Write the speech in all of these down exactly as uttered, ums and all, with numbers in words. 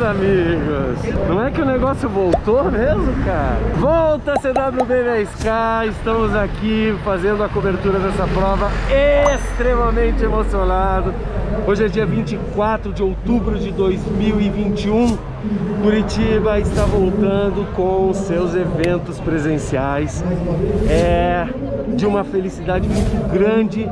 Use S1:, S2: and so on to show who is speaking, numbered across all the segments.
S1: amigos, não é que o negócio voltou mesmo, cara? Volta C W B dez K, estamos aqui fazendo a cobertura dessa prova, extremamente emocionado. Hoje é dia vinte e quatro de outubro de dois mil e vinte e um. Curitiba está voltando com seus eventos presenciais. É de uma felicidade muito grande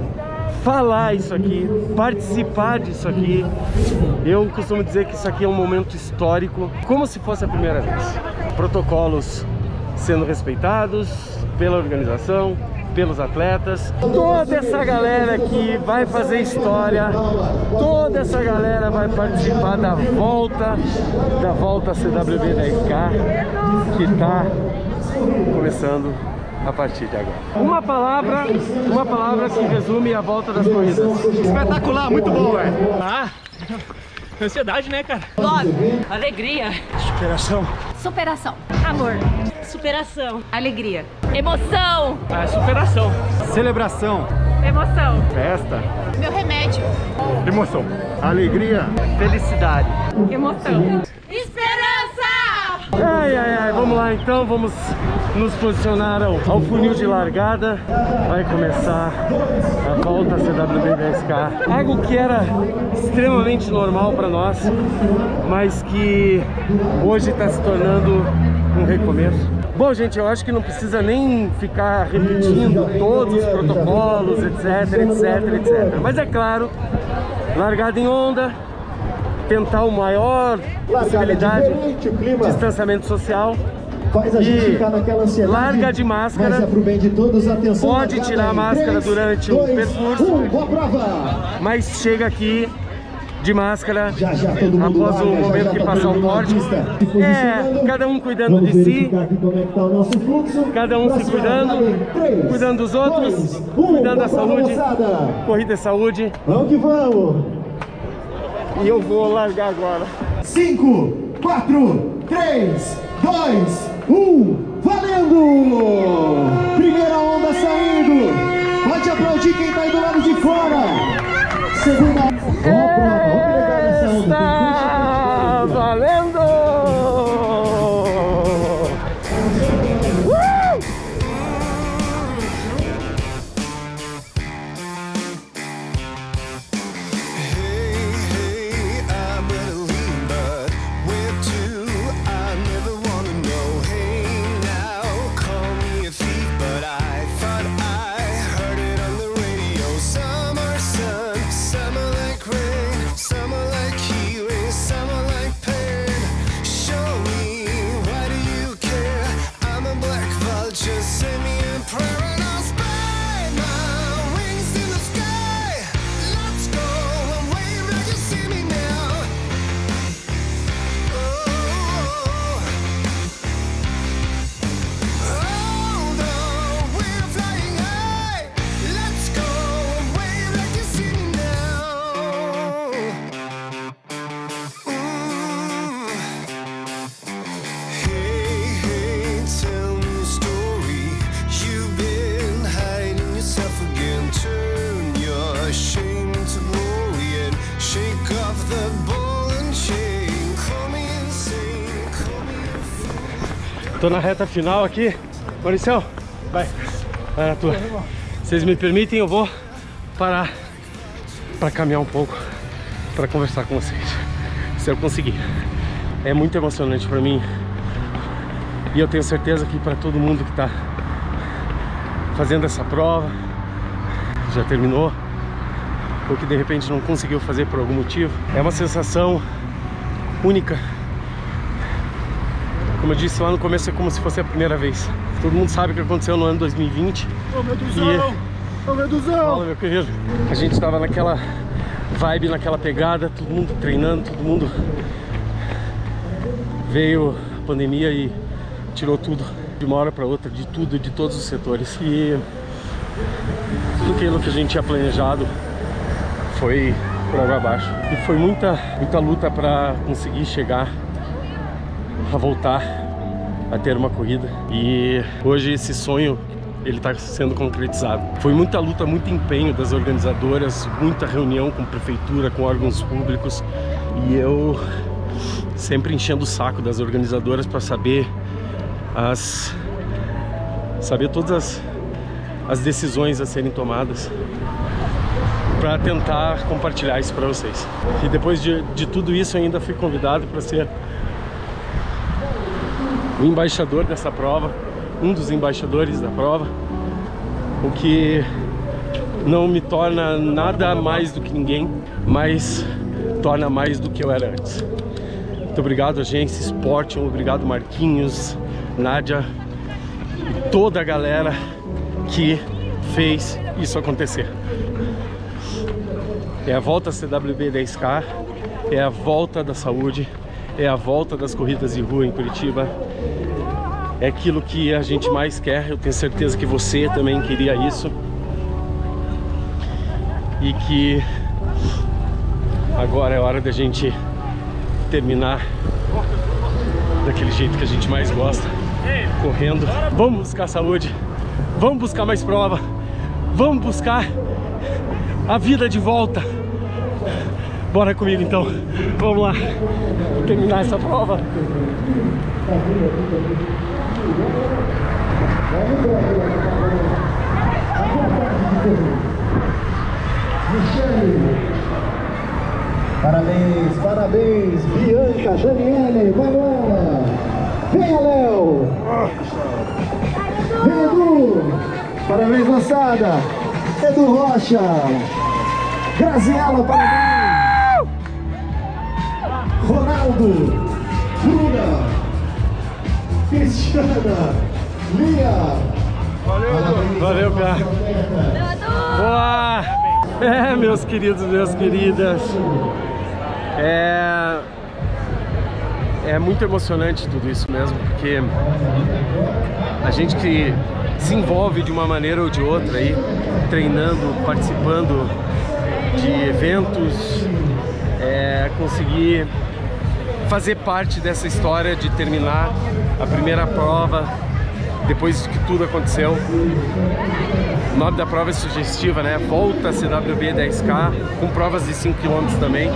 S1: falar isso aqui, participar disso aqui. Eu costumo dizer que isso aqui é um momento histórico, como se fosse a primeira vez. Protocolos sendo respeitados pela organização, pelos atletas. Toda essa galera aqui vai fazer história, toda essa galera vai participar da volta, da volta C W B dez K, que está começando a partir de agora. Uma palavra, uma palavra que resume a volta das corridas.
S2: Espetacular, muito bom, velho. Ah, ansiedade, né, cara?
S3: Love, alegria,
S2: Superação.
S3: superação, amor, superação, alegria, emoção,
S2: Ah, superação.
S1: Celebração,
S3: emoção,
S1: festa,
S3: meu remédio,
S1: emoção, alegria,
S2: Felicidade.
S3: emoção, esperança!
S1: Ai, ai, ai, vamos lá então, vamos nos posicionar ao, ao funil de largada. Vai começar a volta C W B dez K. Algo que era extremamente normal para nós, mas que hoje está se tornando um recomeço. Bom, gente, eu acho que não precisa nem ficar repetindo todos os protocolos, etc, etc, etcétera. Mas é claro, largada em onda, tentar o maior possibilidade de distanciamento social.
S4: Faz a gente ficar naquela ansiedade.
S1: Larga de máscara.
S4: Mas é pro bem de todos, atenção.
S1: Pode tirar a máscara durante o percurso,
S4: boa prova.
S1: mas chega aqui de máscara
S4: Já, já, todo mundo
S1: após o
S4: larga, já,
S1: momento
S4: já
S1: que
S4: tá
S1: passar
S4: todo
S1: o
S4: mundo na
S1: corte.
S4: pista, se
S1: É,
S4: posicionando.
S1: cada um cuidando
S4: Vamos
S1: de si,
S4: verificar aqui como é que tá o nosso fluxo.
S1: cada um se
S4: Próxima
S1: cuidando,
S4: rodada em três,
S1: cuidando dos outros,
S4: dois, um,
S1: cuidando da
S4: boa prova,
S1: saúde.
S4: moçada.
S1: Corrida é saúde.
S4: Vamos que vamos.
S1: E eu vou largar agora.
S4: cinco, quatro, três, dois, um, valendo! Primeira onda saindo. Pode aplaudir quem tá aí do lado de fora. Segunda. Boa prova. Vamos pegar essa onda.
S1: Está valendo! Uh! Tô na reta final aqui. Mauricião, vai, vai na tua. Vocês me permitem, eu vou parar para caminhar um pouco, para conversar com vocês, se eu conseguir. É muito emocionante para mim e eu tenho certeza que para todo mundo que tá fazendo essa prova, já terminou, ou que de repente não conseguiu fazer por algum motivo, é uma sensação única. Como eu disse lá no começo, é como se fosse a primeira vez. Todo mundo sabe o que aconteceu no ano dois mil e vinte.
S2: Ô, meu Duzão! Ô, meu Duzão!
S1: Fala, meu querido. A gente estava naquela vibe, naquela pegada, todo mundo treinando, todo mundo... Veio a pandemia e tirou tudo, de uma hora para outra, de tudo, de todos os setores. E tudo aquilo que a gente tinha planejado foi por água abaixo. E foi muita, muita luta para conseguir chegar a voltar a ter uma corrida, e hoje esse sonho ele está sendo concretizado. Foi muita luta, muito empenho das organizadoras, muita reunião com prefeitura, com órgãos públicos, e eu sempre enchendo o saco das organizadoras para saber as saber todas as, as decisões a serem tomadas, para tentar compartilhar isso para vocês. E depois de, de tudo isso, eu ainda fui convidado para ser o embaixador dessa prova, um dos embaixadores da prova, o que não me torna nada mais do que ninguém, mas torna mais do que eu era antes. Muito obrigado, agência Sportium, obrigado Marquinhos, Nádia e toda a galera que fez isso acontecer. É a volta C W B dez K, é a volta da saúde, é a volta das corridas de rua em Curitiba. É aquilo que a gente mais quer, eu tenho certeza que você também queria isso. E que agora é hora da gente terminar daquele jeito que a gente mais gosta, correndo. Vamos buscar saúde, vamos buscar mais prova, vamos buscar a vida de volta. Bora comigo então, vamos lá terminar essa prova.
S4: Parabéns, parabéns, Bianca, Daniele, vai lá! Venha, Léo! Vem, Edu! Parabéns, moçada! Edu Rocha! Graziela, parabéns! Ronaldo! Bruna! Cristiana! Lia!
S1: Valeu, valeu, cara! Boa! É, meus queridos, minhas queridas, é, é muito emocionante tudo isso mesmo, porque a gente que se envolve de uma maneira ou de outra aí, treinando, participando de eventos, é, conseguir fazer parte dessa história de terminar a primeira prova depois que tudo aconteceu. O nome da prova é sugestiva, né? Volta C W B dez K, com provas de cinco quilômetros também.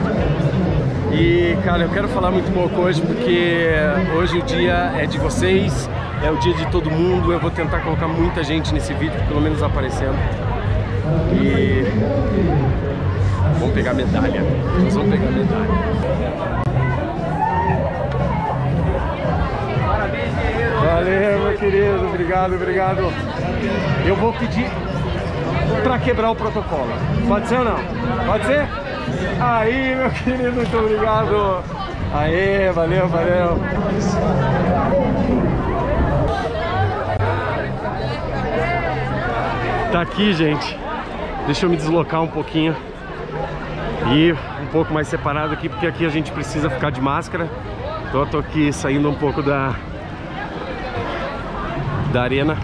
S1: E, cara, eu quero falar muito pouco hoje, porque hoje o dia é de vocês, é o dia de todo mundo. Eu vou tentar colocar muita gente nesse vídeo, pelo menos aparecendo. E vamos pegar medalha. Nós vamos pegar medalha. Valeu, meu querido, obrigado, obrigado. Eu vou pedir para quebrar o protocolo. Pode ser ou não? Pode ser? Aí, meu querido, muito obrigado. Aê, valeu, valeu. Tá aqui, gente. Deixa eu me deslocar um pouquinho e um pouco mais separado aqui, porque aqui a gente precisa ficar de máscara. Então eu tô aqui saindo um pouco da da arena.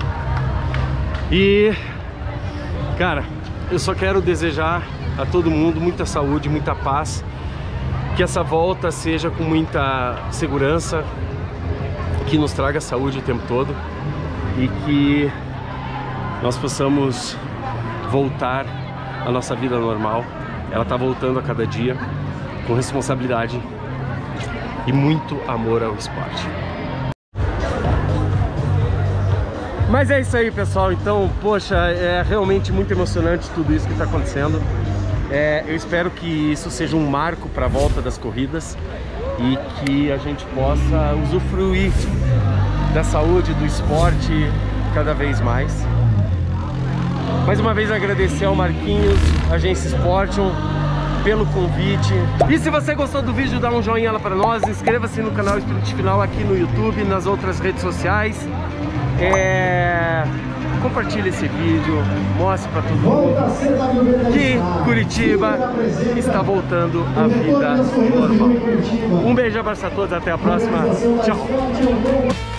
S1: E, cara, eu só quero desejar a todo mundo muita saúde, muita paz, que essa volta seja com muita segurança, que nos traga saúde o tempo todo e que nós possamos voltar à nossa vida normal. Ela tá voltando a cada dia com responsabilidade e muito amor ao esporte. Mas é isso aí, pessoal. Então, poxa, é realmente muito emocionante tudo isso que está acontecendo. É, eu espero que isso seja um marco para a volta das corridas e que a gente possa usufruir da saúde, do esporte cada vez mais. Mais uma vez agradecer ao Marquinhos, Agência Sportium, pelo convite. E se você gostou do vídeo, dá um joinha lá para nós, inscreva-se no canal Sprint Final aqui no YouTube, nas outras redes sociais. É... Compartilhe esse vídeo, mostre para todo mundo que Curitiba está voltando à vida normal. Um beijo, abraço a todos, até a próxima. Tchau!